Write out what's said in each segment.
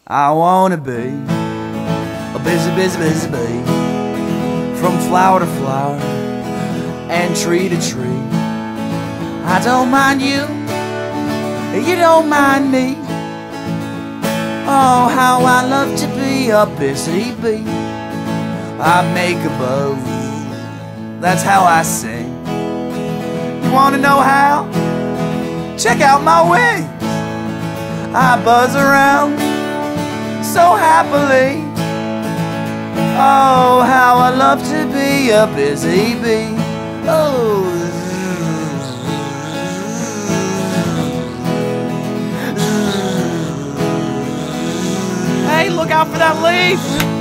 I wanna be a busy, busy, busy bee, from flower to flower and tree to tree. I don't mind you, you don't mind me. Oh, how I love to be a busy bee. I make a buzz, that's how I sing. You wanna know how? Check out my wings. I buzz around so happily. Oh, how I love to be a busy bee. Oh, hey, look out for that leaf.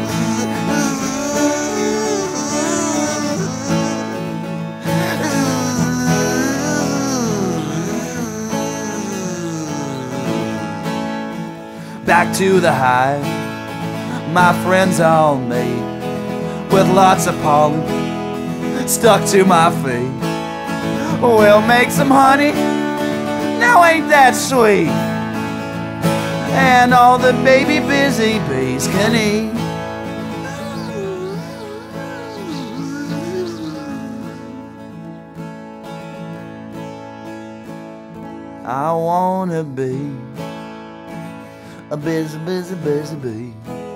Back to the hive, my friends all made, with lots of pollen stuck to my feet. We'll make some honey, now ain't that sweet? And all the baby busy bees can eat. I wanna be a busy, busy, busy bee.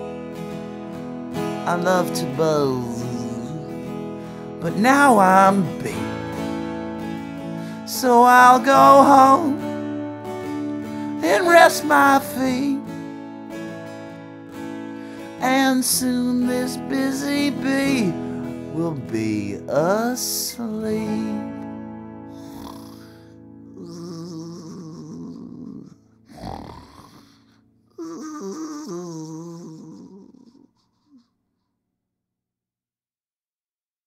I love to buzz, but now I'm beat. So I'll go home and rest my feet, and soon this busy bee will be asleep.